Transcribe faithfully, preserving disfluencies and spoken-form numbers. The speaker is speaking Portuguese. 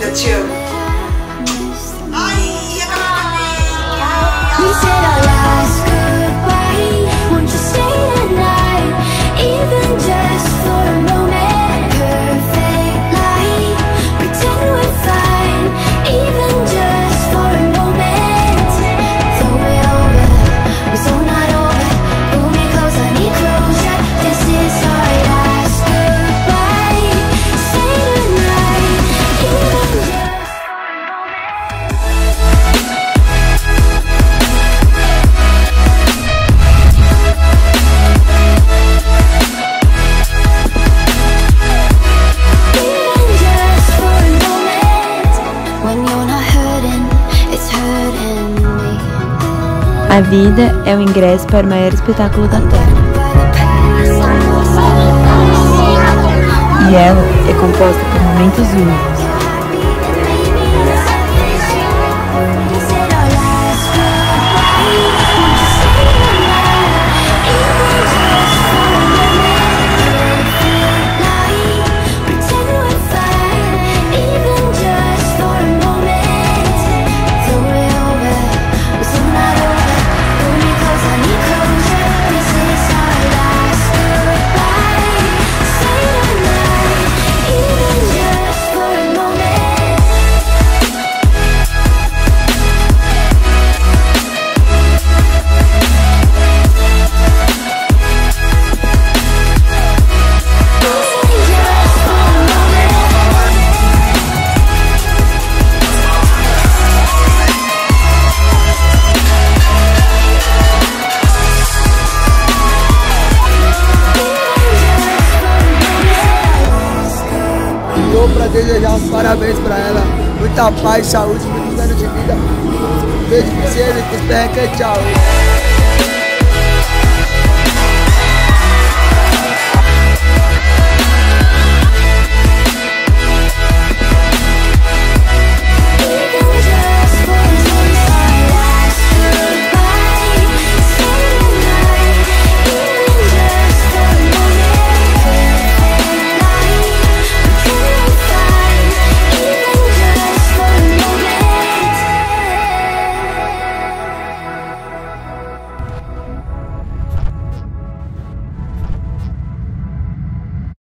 Eu te amo. Ai, We said our last goodbye. Won't you stay the night, even just for a moment? Perfect light, pretend we're fine, even just for a moment. Throw it over, we're so not over. Pull me close, I need closure. This is our last goodbye. Stay the night, even just for a moment. A vida é o ingresso para o maior espetáculo da Terra. E ela é composta por momentos únicos. Pra desejar os parabéns pra ela, muita paz, saúde, muitos anos de vida. Beijo pra vocês, tchau.